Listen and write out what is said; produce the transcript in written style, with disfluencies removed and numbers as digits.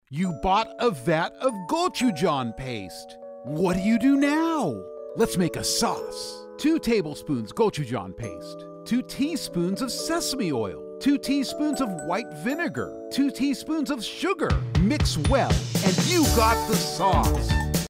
You bought a vat of gochujang paste. What do you do now? Let's make a sauce. 2 tablespoons gochujang paste, 2 teaspoons of sesame oil, 2 teaspoons of white vinegar, 2 teaspoons of sugar. Mix well, and you got the sauce.